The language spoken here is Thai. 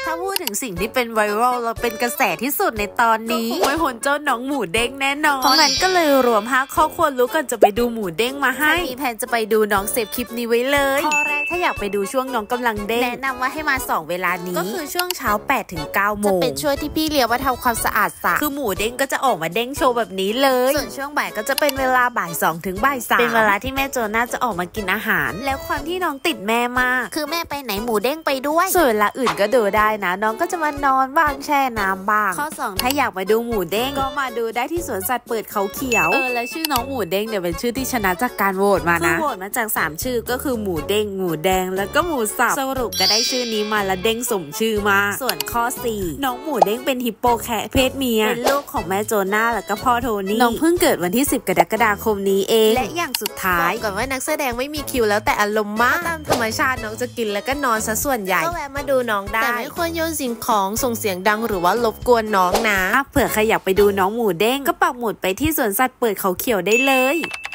ถ้าพูดถึงสิ่งที่เป็นไวรัลเราเป็นกระแสที่สุดในตอนนี้ไม่พ้นเจ้าน้องหมูเด้งแน่นอนเพราะงั้นก็เลยรวม5ข้อควรรู้กันจะไปดูหมูเด้งมาให้มีแผนจะไปดูน้องเซฟคลิปนี้ไว้เลยข้อแรกถ้าอยากไปดูช่วงน้องกำลังเด้งแนะนำว่าให้มา2เวลานี้ก็คือช่วงเช้า8 ถึง 9 โมงจะเป็นช่วงที่พี่เลี้ยงว่าทำความสะอาดสระคือหมูเด้งก็จะออกมาเด้งโชว์แบบนี้เลยส่วนช่วงบ่ายก็จะเป็นเวลาบ่าย2 ถึงบ่าย 3เป็นเวลาที่แม่โจน่าจะออกมากินอาหารแล้วความที่น้องติดแม่มากคือแม่ไปไหนหมูเด้งไปด้วยส่วนเวลาอื่นก็ดูได้นะน้องก็จะมานอนบ้างแช่น้ำบ้างข้อ2ถ้าอยากมาดูหมูเด้งก็มาดูได้ที่สวนสัตว์เปิดเขาเขียวและชื่อน้องหมูเด้งเนี่ยเป็นชื่อที่ชนะจากการโหวตมานะโหวตมาจาก3ชื่อก็คือหมูเด้งหมูแดงแล้วก็หมูสับสรุปก็ได้ชื่อนี้มาและเด้งสมชื่อมาส่วนข้อ4น้องหมูเด้งเป็นฮิปโปแคะเพศเมียเป็นลูกของแม่โจน่าแล้วก็พ่อโทนี่น้องเพิ่งเกิดวันที่10 กรกฎาคมนี้เองและอย่างสุดท้ายก่อนว่านักแสดงไม่มีคิวแล้วแต่อารมณ์มากตามธรรมชาติน้องจะกินแล้วก็นอนซะส่วนใหญ่ก็แวะมาดูน้องได้แต่ไม่ควรโยนสิ่งของส่งเสียงดังหรือว่ารบกวนน้องนะเผื่อใครอยากไปดูน้องหมูเด้งก็ปักหมุดไปที่สวนสัตว์เปิดเขาเขียวได้เลย